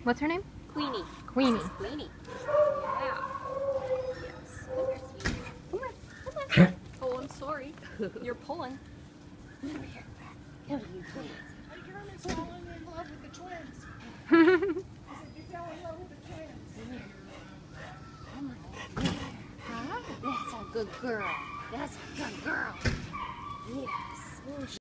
What's her name? Queenie. Queenie. This is Queenie. Yeah. Yes. Come here, sweetie. Come here. Come here. Oh, I'm sorry. You're pulling. Come here. Come here, twins. Hey, you're almost falling in love with the twins. I said you fell in love with the twins. Come on. Huh? That's a good girl. That's a good girl. Yes.